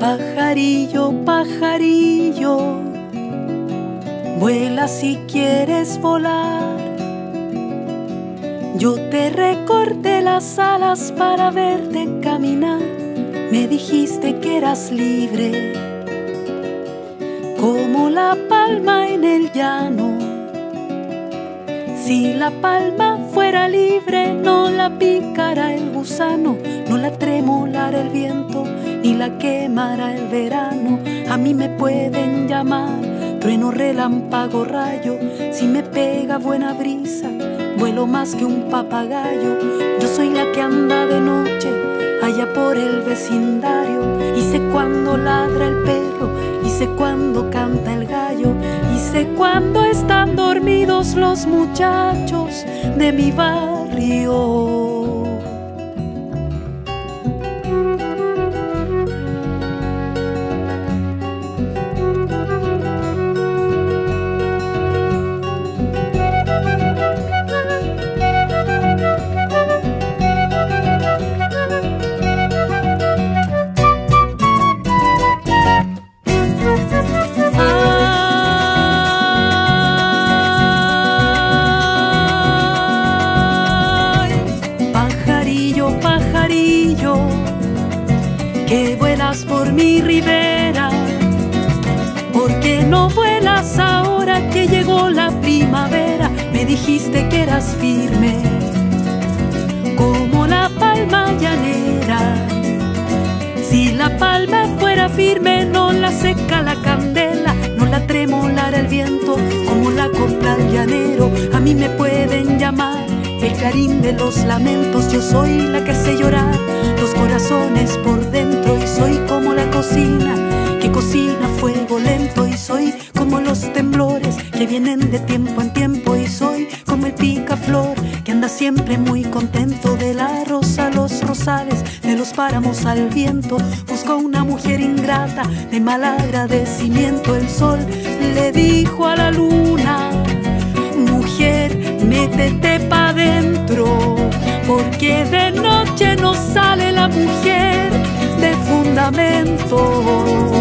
Pajarillo, pajarillo, vuela si quieres volar. Yo te recorté las alas para verte caminar. Me dijiste que eras libre, como la palma en el llano. Si la palma fuera libre, no la picara el gusano, no la tremolara el viento, ni la quemara el verano. A mí me pueden llamar trueno, relámpago, rayo. Si me pega buena brisa, vuelo más que un papagayo. Yo soy la que anda de noche allá por el vecindario, y sé cuándo ladra el perro, y sé cuándo canta el gallo, y sé cuándo están dormidos los muchachos de mi barrio. Que vuelas por mi ribera, ¿por qué no vuelas ahora que llegó la primavera? Me dijiste que eras firme, como la palma llanera. Si la palma fuera firme, no la seca la candela, no la tremolara el viento, como la copla del llanero. A mí me pueden llamar el clarín de los lamentos. Yo soy la que hace llorar los corazones por dentro, y soy como la cocina que cocina a fuego lento, y soy como los temblores que vienen de tiempo en tiempo, y soy como el picaflor que anda siempre muy contento. De la rosa a los rosales, de los páramos al viento, buscó una mujer ingrata de mal agradecimiento. El sol le dijo a la luna: mujer, métete pa' dentro, porque de noche no sale la mujer de fundamento.